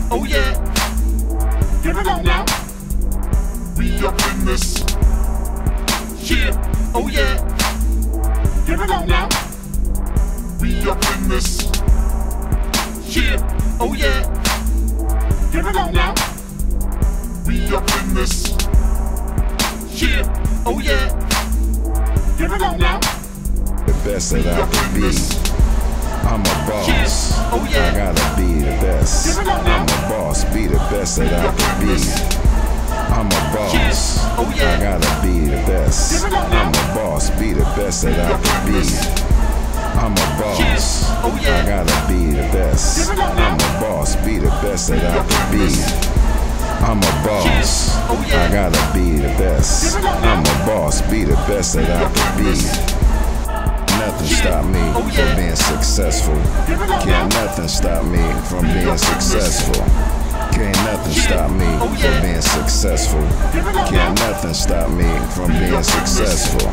Oh yeah. Get it on now. We up in this. Yeah. Oh yeah. Get it on now. We up in this. Yeah. Oh yeah. Get it on now. We up in this. Yeah. Oh yeah. Get it on now. The best that I can be. I'm a boss. Oh yeah. I gotta be the best. I'm a boss. Be the best that I can be. I'm a boss. Oh yeah. I gotta be the best. I'm a boss. Be the best that I can be. I'm a boss. Oh yeah. I gotta be the best. I'm a boss. Be the best that I can be. I'm a boss. I gotta be the best. I'm a boss. Be the best that I can be. Nothing stop me from being successful. Can't nothing stop me from being successful. Can't nothing stop me from being successful. Can't nothing stop me from being successful.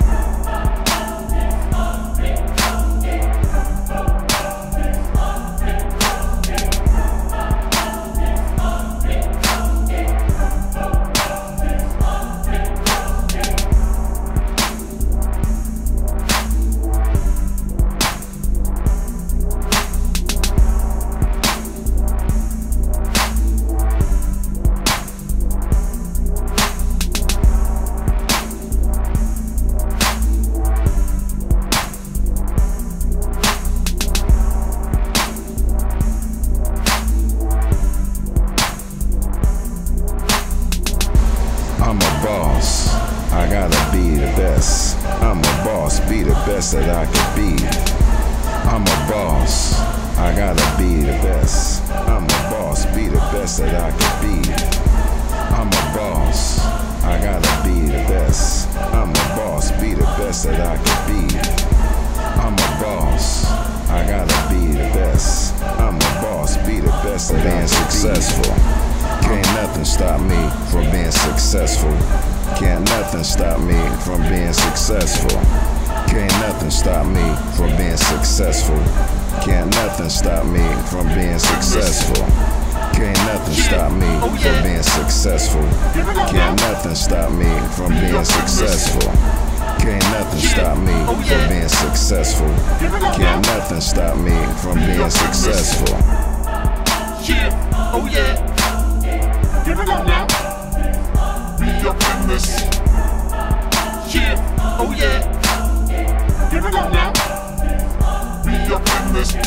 I'm a boss, I gotta be the best. I'm a boss, be the best that I can be. I'm a boss, I gotta be the best. I'm a boss, be the best that I can be. I'm a boss, I gotta be the best. I'm a boss, be the best that I can be. I'm a boss, I gotta be the best. I'm a boss, be the best at being successful. Can't nothing stop me from being successful. Can't nothing stop me from being successful. Can't nothing stop me from being successful. Can't nothing stop me from being successful. Can't nothing stop me from being successful. Can't nothing stop me from being successful. Can't nothing stop me from being successful. Can't nothing stop me from being successful. Yeah. Oh yeah. Get it on now. We up in this. Yeah. Oh yeah. Get it on now. We up in this.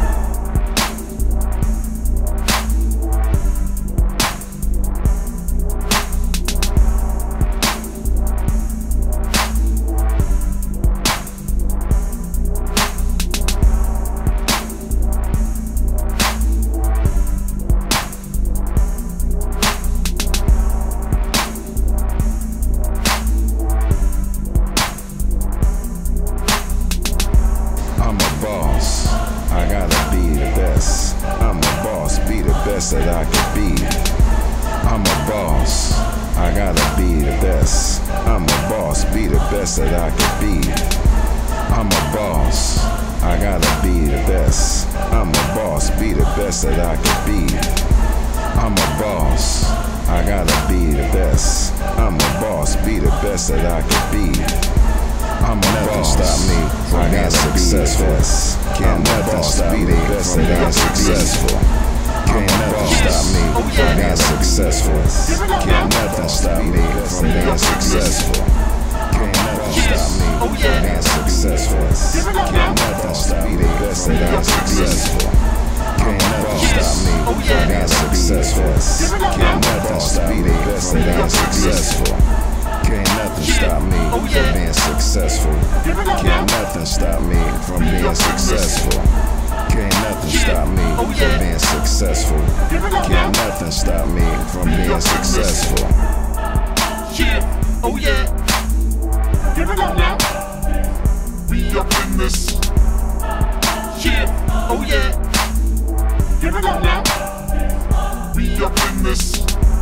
I gotta be the best. I'm a boss, be the best that I can be. I'm a boss, I gotta be the best. I'm a boss, be the best that I can be. I'm a boss, I gotta be the best. I'm a boss, be the best that I can be. I'm a boss, I gotta be the best. I'm a boss, be the best that I can be. I'm a boss, stop me from being successful. Can't nothing stop me from being successful. Can't nothing stop me from being successful. Can't nothing stop me from being successful. Can't nothing stop me from being successful. Can't nothing stop me best that I'm successful. Can't nothing stop me from being successful. Can't nothing stop me best that I'm successful. Can't nothing stop me from being successful. Can't nothing stop me from being successful. Can't nothing stop me from being successful. Can't nothing stop me from being successful. Yeah. Oh yeah. Get it on now. We up in this. Yeah. Oh yeah. Get it on now. We up in this.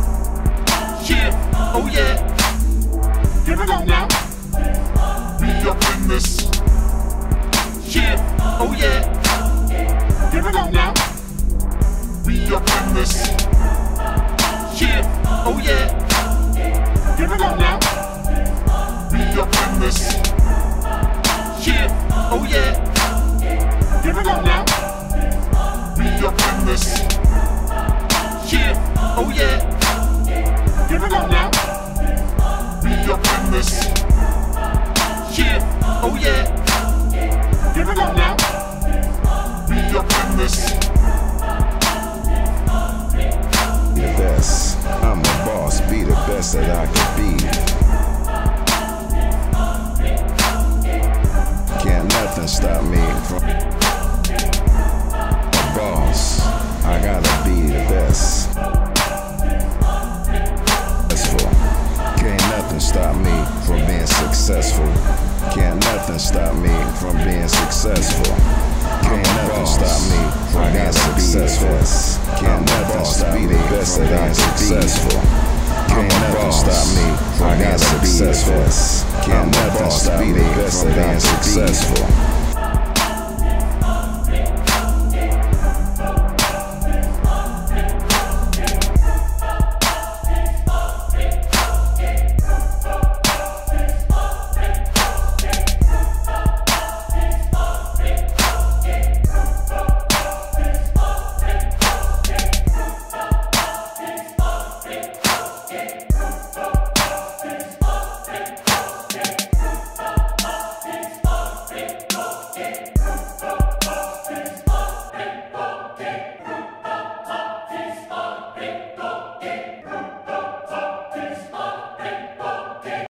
Yeah. Oh yeah. Get it on now. We up in this. Yeah. Oh yeah. Get it on now. We up in this. Oh yeah. Give it up now. We up in this. Yeah. Oh yeah. Give it up now. We up in this. Yeah. Oh yeah. Give it up now. We up in this. The best. I'm a boss, be the best that I can be. Can't nothing stop me from a boss. I gotta be the best. Can't nothing stop me from being successful. Can't nothing stop me from being successful. Can't nothing stop me from being successful. Can't nothing stop me from being successful. Can't nothing stop me from being successful. Can't nothing stop me from being successful.